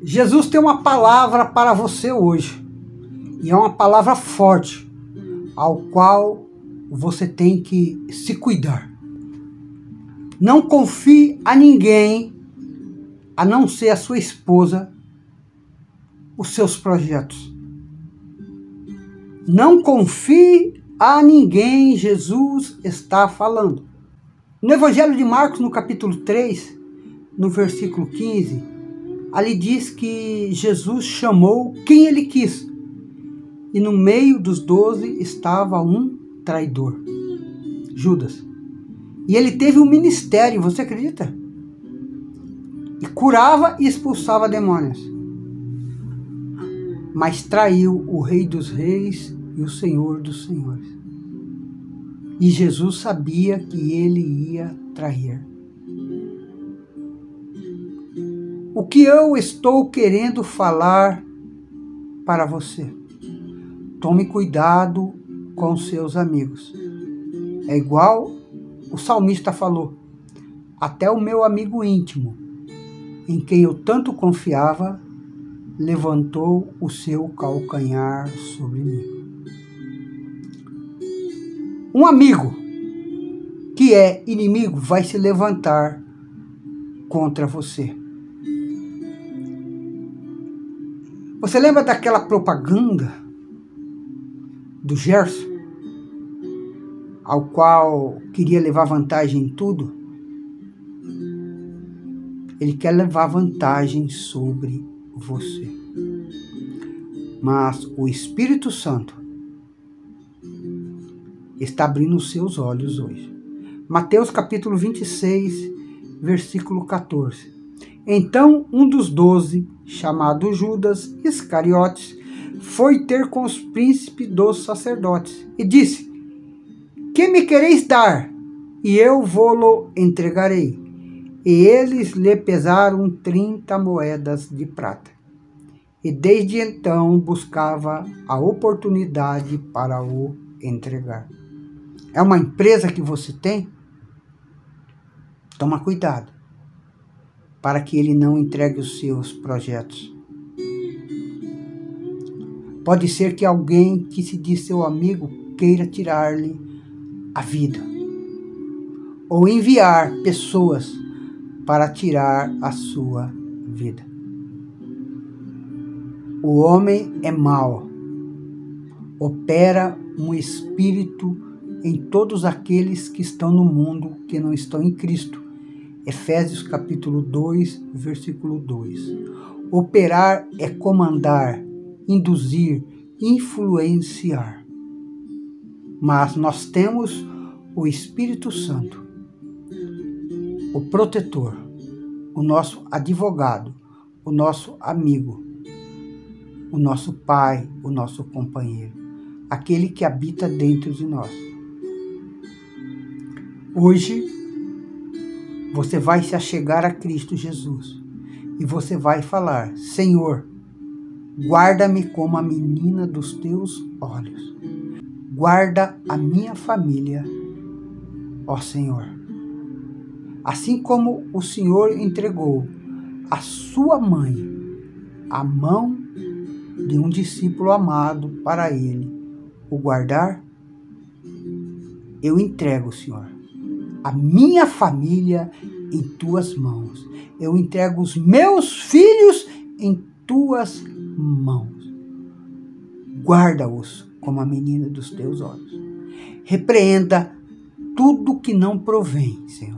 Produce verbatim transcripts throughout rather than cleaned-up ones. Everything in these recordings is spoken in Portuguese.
Jesus tem uma palavra para você hoje, e é uma palavra forte, ao qual você tem que se cuidar. Não confie a ninguém, a não ser a sua esposa, os seus projetos. Não confie a ninguém, Jesus está falando. No Evangelho de Marcos, no capítulo três, no versículo quinze, ali diz que Jesus chamou quem ele quis. E no meio dos doze estava um traidor, Judas. E ele teve um ministério, você acredita? E curava e expulsava demônios. Mas traiu o Rei dos Reis e o Senhor dos Senhores. E Jesus sabia que ele ia trair. O que eu estou querendo falar para você? Tome cuidado com seus amigos. É igual o salmista falou: até o meu amigo íntimo, em quem eu tanto confiava, levantou o seu calcanhar sobre mim. Um amigo que é inimigo vai se levantar contra você. Você lembra daquela propaganda do Gerson, ao qual queria levar vantagem em tudo? Ele quer levar vantagem sobre você. Mas o Espírito Santo está abrindo os seus olhos hoje. Mateus capítulo vinte e seis, versículo quatorze. Então um dos doze, chamado Judas Iscariotes, foi ter com os príncipes dos sacerdotes e disse: que me quereis dar? E eu vou-lo entregarei. E eles lhe pesaram trinta moedas de prata. E desde então buscava a oportunidade para o entregar. É uma empresa que você tem? Toma cuidado, para que ele não entregue os seus projetos. Pode ser que alguém que se diz seu amigo queira tirar-lhe a vida, ou enviar pessoas para tirar a sua vida. O homem é mau, opera um espírito em todos aqueles que estão no mundo, que não estão em Cristo. Efésios capítulo dois, versículo dois. Operar é comandar, induzir, influenciar. Mas nós temos o Espírito Santo, o protetor, o nosso advogado, o nosso amigo, o nosso pai, o nosso companheiro, aquele que habita dentro de nós. Hoje, você vai se achegar a Cristo Jesus e você vai falar: Senhor, guarda-me como a menina dos teus olhos. Guarda a minha família, ó Senhor. Assim como o Senhor entregou a sua mãe à mão de um discípulo amado para ele o guardar, eu entrego, Senhor, a minha família em tuas mãos. Eu entrego os meus filhos em tuas mãos. Guarda-os como a menina dos teus olhos. Repreenda tudo que não provém, Senhor,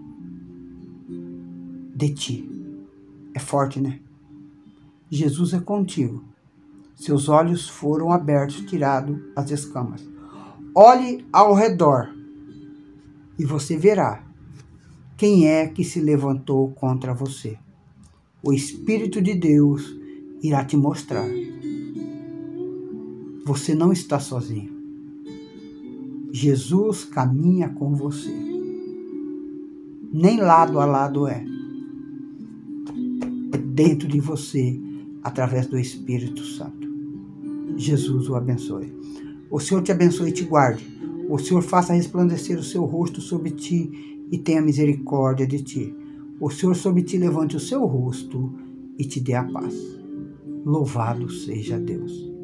de ti. É forte, né? Jesus é contigo. Seus olhos foram abertos, tirado as escamas. Olhe ao redor e você verá quem é que se levantou contra você. O Espírito de Deus irá te mostrar. Você não está sozinho. Jesus caminha com você. Nem lado a lado é. É dentro de você, através do Espírito Santo. Jesus o abençoe. O Senhor te abençoe e te guarde. O Senhor faça resplandecer o seu rosto sobre ti e tenha misericórdia de ti. O Senhor sobre ti levante o seu rosto e te dê a paz. Louvado seja Deus.